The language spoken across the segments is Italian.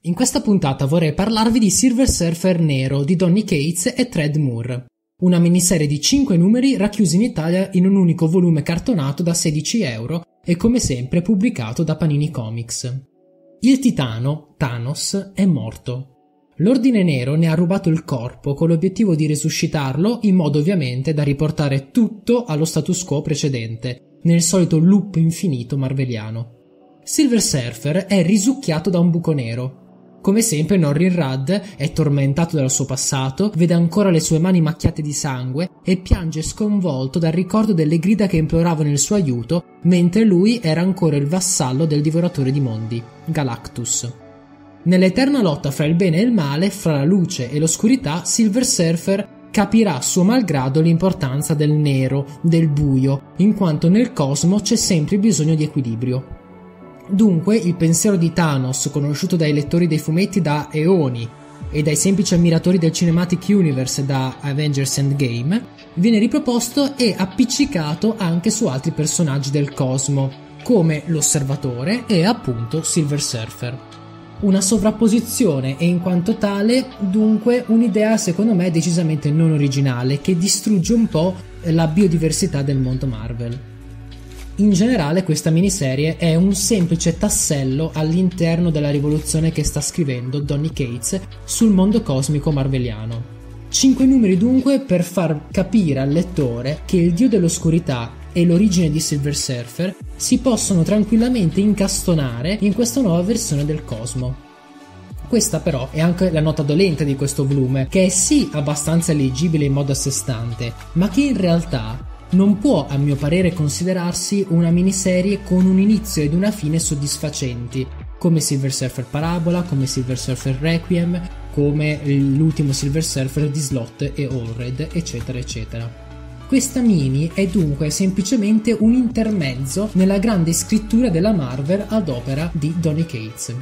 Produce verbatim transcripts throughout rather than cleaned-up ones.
In questa puntata vorrei parlarvi di Silver Surfer Nero di Donny Cates e Tradd Moore, una miniserie di cinque numeri racchiusi in Italia in un unico volume cartonato da sedici euro e come sempre pubblicato da Panini Comics. Il titano, Thanos, è morto. L'Ordine Nero ne ha rubato il corpo con l'obiettivo di resuscitarlo in modo ovviamente da riportare tutto allo status quo precedente, nel solito loop infinito marveliano. Silver Surfer è risucchiato da un buco nero. Come sempre Norrin Radd è tormentato dal suo passato, vede ancora le sue mani macchiate di sangue e piange sconvolto dal ricordo delle grida che imploravano il suo aiuto mentre lui era ancora il vassallo del divoratore di mondi, Galactus. Nell'eterna lotta fra il bene e il male, fra la luce e l'oscurità, Silver Surfer capirà a suo malgrado l'importanza del nero, del buio, in quanto nel cosmo c'è sempre bisogno di equilibrio. Dunque, il pensiero di Thanos, conosciuto dai lettori dei fumetti da eoni e dai semplici ammiratori del Cinematic Universe da Avengers Endgame, viene riproposto e appiccicato anche su altri personaggi del cosmo, come l'Osservatore e appunto Silver Surfer. Una sovrapposizione e in quanto tale, dunque, un'idea secondo me decisamente non originale che distrugge un po' la biodiversità del mondo Marvel. In generale questa miniserie è un semplice tassello all'interno della rivoluzione che sta scrivendo Donny Cates sul mondo cosmico marveliano. Cinque numeri dunque per far capire al lettore che il dio dell'oscurità e l'origine di Silver Surfer si possono tranquillamente incastonare in questa nuova versione del cosmo. Questa però è anche la nota dolente di questo volume, che è sì abbastanza leggibile in modo a sé stante, ma che in realtà non può, a mio parere, considerarsi una miniserie con un inizio ed una fine soddisfacenti, come Silver Surfer Parabola, come Silver Surfer Requiem, come l'ultimo Silver Surfer di Slott e Allred, eccetera eccetera. Questa mini è dunque semplicemente un intermezzo nella grande scrittura della Marvel ad opera di Donny Cates.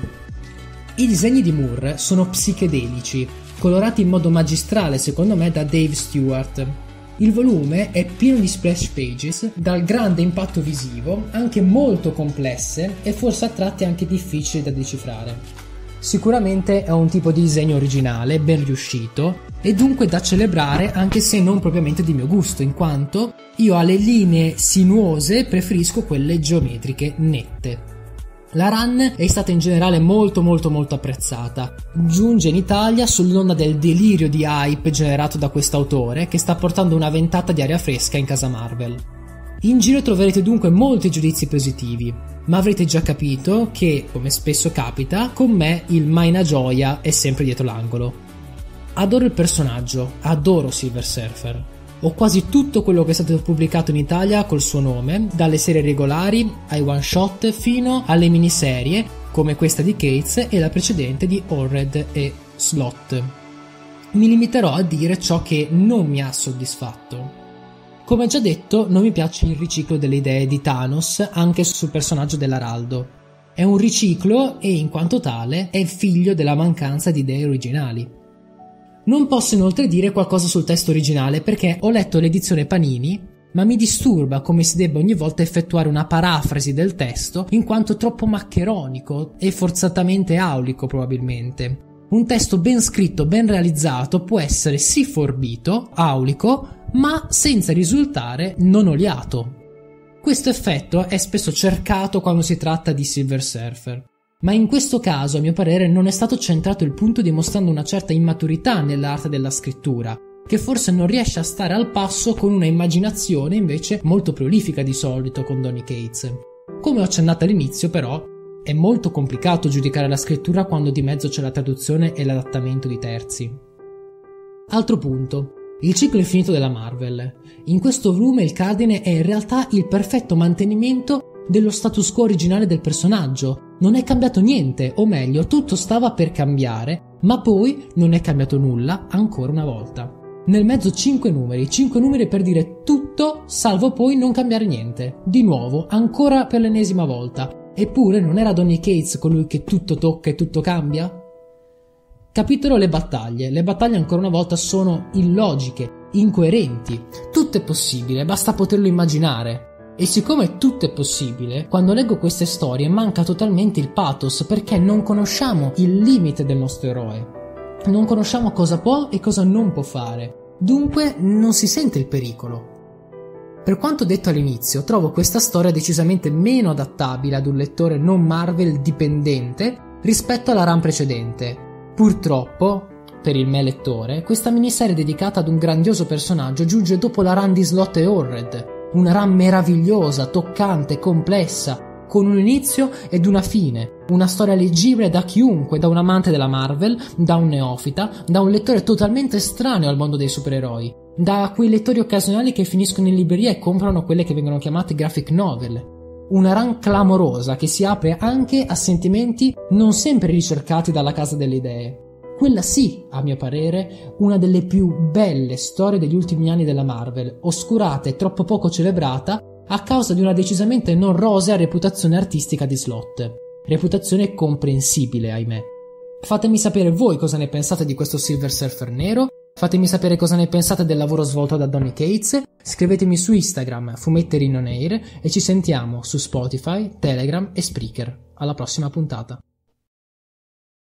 I disegni di Moore sono psichedelici, colorati in modo magistrale secondo me da Dave Stewart. Il volume è pieno di splash pages dal grande impatto visivo, anche molto complesse e forse a tratti anche difficili da decifrare. Sicuramente è un tipo di disegno originale, ben riuscito e dunque da celebrare, anche se non propriamente di mio gusto, in quanto io alle linee sinuose preferisco quelle geometriche nette. La run è stata in generale molto molto molto apprezzata. Giunge in Italia sull'onda del delirio di hype generato da quest'autore che sta portando una ventata di aria fresca in casa Marvel. In giro troverete dunque molti giudizi positivi, ma avrete già capito che, come spesso capita, con me il Maina Gioia è sempre dietro l'angolo. Adoro il personaggio, adoro Silver Surfer. Ho quasi tutto quello che è stato pubblicato in Italia col suo nome, dalle serie regolari ai one shot fino alle miniserie come questa di Cates e la precedente di Allred e Slott. Mi limiterò a dire ciò che non mi ha soddisfatto. Come già detto, non mi piace il riciclo delle idee di Thanos anche sul personaggio dell'Araldo. È un riciclo e in quanto tale è figlio della mancanza di idee originali. Non posso inoltre dire qualcosa sul testo originale perché ho letto l'edizione Panini, ma mi disturba come si debba ogni volta effettuare una parafrasi del testo in quanto troppo maccheronico e forzatamente aulico probabilmente. Un testo ben scritto, ben realizzato può essere sì forbito, aulico, ma senza risultare non oliato. Questo effetto è spesso cercato quando si tratta di Silver Surfer. Ma in questo caso, a mio parere, non è stato centrato il punto dimostrando una certa immaturità nell'arte della scrittura, che forse non riesce a stare al passo con una immaginazione invece molto prolifica di solito con Donny Cates. Come ho accennato all'inizio, però, è molto complicato giudicare la scrittura quando di mezzo c'è la traduzione e l'adattamento di terzi. Altro punto. Il ciclo infinito della Marvel. In questo volume il cardine è in realtà il perfetto mantenimento dello status quo originale del personaggio. Non è cambiato niente, o meglio, tutto stava per cambiare, ma poi non è cambiato nulla ancora una volta. Nel mezzo cinque numeri, cinque numeri per dire tutto, salvo poi non cambiare niente. Di nuovo, ancora per l'ennesima volta. Eppure non era Donny Cates colui che tutto tocca e tutto cambia? Capitolo le battaglie. Le battaglie ancora una volta sono illogiche, incoerenti. Tutto è possibile, basta poterlo immaginare. E siccome tutto è possibile, quando leggo queste storie manca totalmente il pathos, perché non conosciamo il limite del nostro eroe. Non conosciamo cosa può e cosa non può fare. Dunque non si sente il pericolo. Per quanto detto all'inizio, trovo questa storia decisamente meno adattabile ad un lettore non Marvel dipendente rispetto alla run precedente. Purtroppo, per il me lettore, questa miniserie dedicata ad un grandioso personaggio giunge dopo la run di Slott e Allred, una run meravigliosa, toccante, complessa, con un inizio ed una fine, una storia leggibile da chiunque, da un amante della Marvel, da un neofita, da un lettore totalmente estraneo al mondo dei supereroi, da quei lettori occasionali che finiscono in libreria e comprano quelle che vengono chiamate graphic novel. Una run clamorosa che si apre anche a sentimenti non sempre ricercati dalla casa delle idee. Quella sì, a mio parere, una delle più belle storie degli ultimi anni della Marvel, oscurata e troppo poco celebrata a causa di una decisamente non rosea reputazione artistica di Slott. Reputazione comprensibile, ahimè. Fatemi sapere voi cosa ne pensate di questo Silver Surfer nero, fatemi sapere cosa ne pensate del lavoro svolto da Donny Cates, scrivetemi su Instagram fumettery non air e ci sentiamo su Spotify, Telegram e Spreaker. Alla prossima puntata.